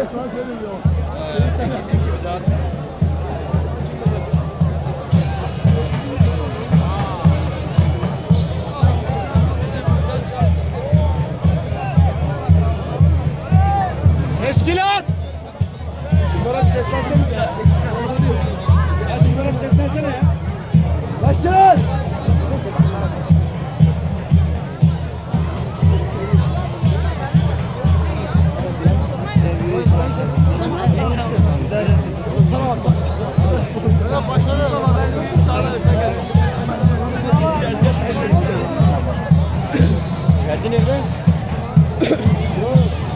Teşkilat! Şunlara bir seslenseniz ya. Ya şunlara bir seslensene ya. Teşkilat! Tamam. Başladı. Geldin evden.